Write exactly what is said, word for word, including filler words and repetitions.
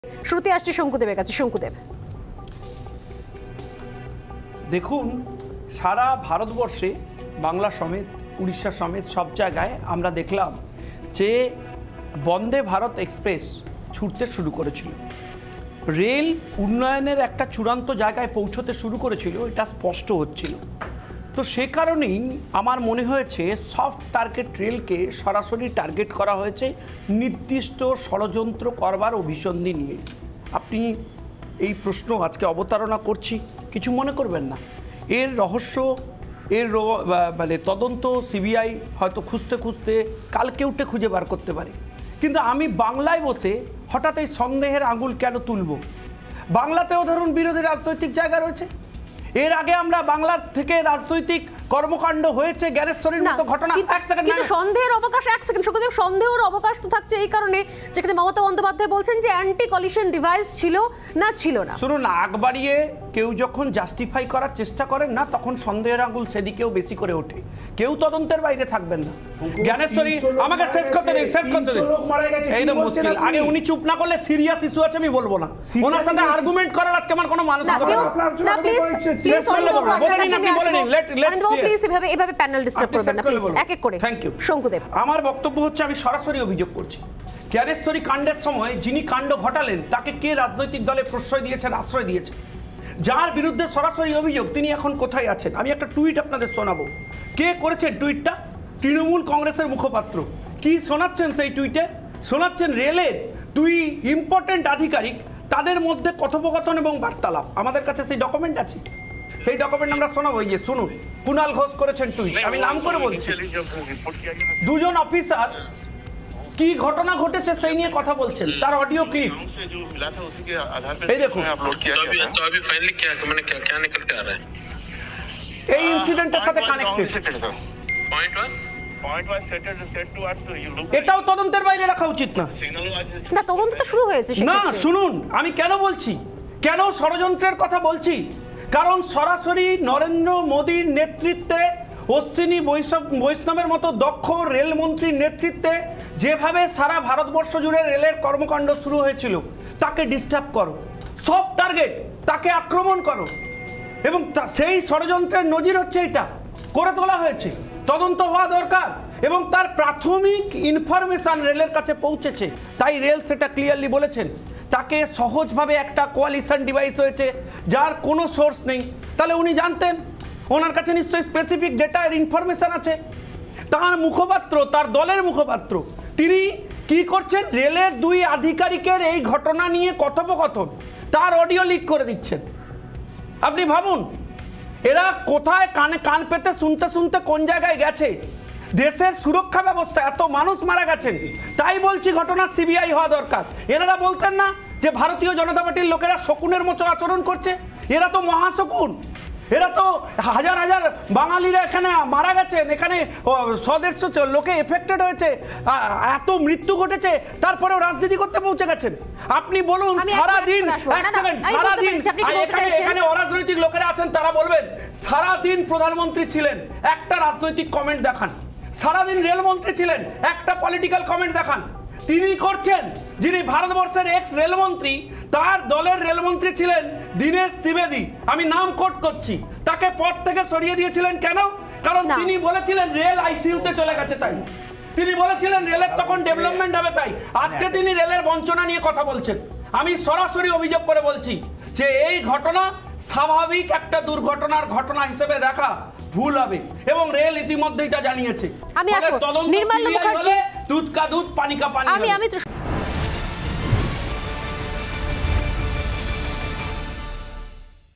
শুরুতে আসছে শঙ্কুদেবের কাছে। শঙ্কুদেব, দেখুন, সারা ভারতবর্ষে বাংলা সমেত উড়িষ্যা সমেত সব জায়গায় আমরা দেখলাম যে বন্দে ভারত এক্সপ্রেস ছুটতে শুরু করেছিল, রেল উন্নয়নের একটা চূড়ান্ত জায়গায় পৌঁছতে শুরু করেছিল, এটা স্পষ্ট হচ্ছিল। তো সে কারণেই আমার মনে হয়েছে সফট টার্গেট রেলকে সরাসরি টার্গেট করা হয়েছে নির্দিষ্ট ষড়যন্ত্র করবার অভিসন্ধি নিয়ে। আপনি এই প্রশ্ন আজকে অবতারণা করছি, কিছু মনে করবেন না। এর রহস্য, এর মানে তদন্ত সিবিআই হয়তো খুঁজতে খুঁজতে কালকে উঠে খুঁজে বার করতে পারে, কিন্তু আমি বাংলায় বসে হঠাৎ এই সন্দেহের আঙুল কেন তুলব? বাংলাতেও ধরুন বিরোধী রাজনৈতিক জায়গা রয়েছে। এর আগে আমরা বাংলার থেকে রাজনৈতিক কর্মকাণ্ড হয়েছে জ্ঞানেশ্বরীর মতো ঘটনা। এক সেকেন্ড, কিন্তু সন্দেহের অবকাশ এক সেকেন্ড শঙ্কুদেব, সন্দেহের অবকাশ তো থাকছে এই কারণে যেখানে মমতা বন্দ্যোপাধ্যায় বলছেন যে অ্যান্টি কলিশন ডিভাইস ছিল না ছিল না। শুনুন, আগ বাড়িয়ে কেউ যখন জাস্টিফাই করার চেষ্টা করেন না, তখন সন্দেহের আঙুল সেদিকেও বেশি করে ওঠে। কেউ তদন্তের বাইরে থাকবেন না। জ্ঞানেশ্বরী, আমাকে শেষ করতে দিন, শেষ করতে দিন। এই তো মুশকিল। আগে উনি চুপ না করলে সিরিয়াস ইস্যু আছে আমি বলবো না। ওনার সাথে আর্গুমেন্ট করার আজকে আমার কোনো মানুষ হবে না। না প্লিজ প্লিজ বলে নিন, আপনি বলে নিন। লেট লেট প্লিজ এভাবে এভাবে প্যানেল ডিস্টার্ব করবেন না প্লিজ, এক এক করে। Thank you Shankudeb. আমার বক্তব্য হচ্ছে, আমি সরাসরি অভিযোগ করছি, জ্ঞানেশ্বরী কাণ্ডের সময় যিনি কাণ্ড ঘটালেন তাকে কে রাজনৈতিক দলে প্রশ্রয় দিয়েছেন, আশ্রয় দিয়েছেন, যার বিরুদ্ধে সরাসরি অভিযোগ, তিনি এখন কোথায় আছেন? আমি একটা টুইট আপনাদের শোনাবো। কে করেছেন টুইটটা? তৃণমূল কংগ্রেসের মুখপাত্র। কি শোনাচ্ছেন সেই টুইটে? শোনাচ্ছেন রেলের দুই ইম্পর্টেন্ট আধিকারিক, তাদের মধ্যে কথোপকথন এবং বার্তালাপ। আমাদের কাছে সেই ডকুমেন্ট আছে, সেই ডকুমেন্ট আমরা শোনাবো। এই যে শুনুন, কুণাল ঘোষ করেছেন টুইট, আমি নাম করে বলছি। দুজন অফিসার কি ঘটনা ঘটেছে সেই নিয়ে কথা বলছেন, তার অডিও ক্লিপ এই দেখুন। এই ইনসিডেন্টের সাথে কানেক্টেড। এটাও তদন্তের বাইরে রাখা উচিত না? না, তদন্তটা শুরু হয়েছে না। শুনুন, আমি কেন বলছি, কেন ষড়যন্ত্রের কথা বলছি, কারণ সরাসরি নরেন্দ্র মোদীর নেতৃত্বে, অশ্বিনী বৈষ্ণবের মতো দক্ষ রেলমন্ত্রীর নেতৃত্বে যেভাবে সারা ভারতবর্ষ জুড়ে রেলের কর্মকাণ্ড শুরু হয়েছিল, তাকে ডিস্টার্ব করো, সব টার্গেট, তাকে আক্রমণ করো, এবং সেই ষড়যন্ত্রের নজির হচ্ছে এটা করে তোলা হয়েছে। তদন্ত হওয়া দরকার, এবং তার প্রাথমিক ইনফরমেশন রেলের কাছে পৌঁছেছে, তাই রেল সেটা ক্লিয়ারলি বলেছেন। তাকে সহজভাবে একটা কোয়ালিশন ডিভাইস হয়েছে যার কোনো সোর্স নেই, তাহলে উনি জানতেন, ওনার কাছে নিশ্চয়ই স্পেসিফিক ডেটা আর ইনফরমেশন আছে। তার মুখপাত্র, তার দলের মুখপাত্র, তিনি কি করছেন? রেলের দুই আধিকারিকের এই ঘটনা নিয়ে কথোপকথন, তার অডিও লিক করে দিচ্ছেন। আপনি ভাবুন, এরা কোথায় কানে কান পেতে শুনতে শুনতে কোন জায়গায় গেছে। দেশের সুরক্ষা ব্যবস্থা, এত মানুষ মারা গেছেন, তাই বলছি ঘটনার সিবিআই হওয়া দরকার। এনারা বলতেন না যে ভারতীয় জনতা পার্টির লোকেরা শকুনের মতো আচরণ করছে? এরা তো মহাশকুন, এরা তো হাজার হাজার বাঙালিরা এখানে মারা গেছেন, এখানে সদেশ লোকে এফেক্টেড হয়েছে, এত মৃত্যু ঘটেছে, তারপরেও রাজনীতি করতে পৌঁছে গেছেন। আপনি বলুন, সারাদিন এক সেকেন্ড সারাদিন এখানে এখানে অরাজনৈতিক লোকেরা আছেন, তারা বলবেন সারাদিন প্রধানমন্ত্রী ছিলেন, একটা রাজনৈতিক কমেন্ট দেখান। সারাদিন রেলমন্ত্রী ছিলেন, একটা পলিটিক্যাল কমেন্ট দেখান। তিনি করছেন, যিনি ভারতবর্ষের এক্স রেলমন্ত্রী, তার দলের রেলমন্ত্রী ছিলেন দীনেশ ত্রিবেদী, আমি নাম কোট করছি, তাকে পদ থেকে সরিয়ে দিয়েছিলেন কেন? কারণ তিনি বলেছিলেন রেল আইসিইউতে চলে গেছে, তাই তিনি বলেছিলেন রেলের তখন ডেভেলপমেন্ট হবে, তাই আজকে তিনি রেলের বঞ্চনা নিয়ে কথা বলছেন। আমি সরাসরি অভিযোগ করে বলছি যে এই ঘটনা স্বাভাবিক একটা দুর্ঘটনার ঘটনা হিসেবে দেখা ভুল হবে, এবং রেল ইতিমধ্যে এটা জানিয়েছে। আমি আসবো নির্মল মুখার্জি, দুধ কা দুধ পানি কা পানি। আমি আমি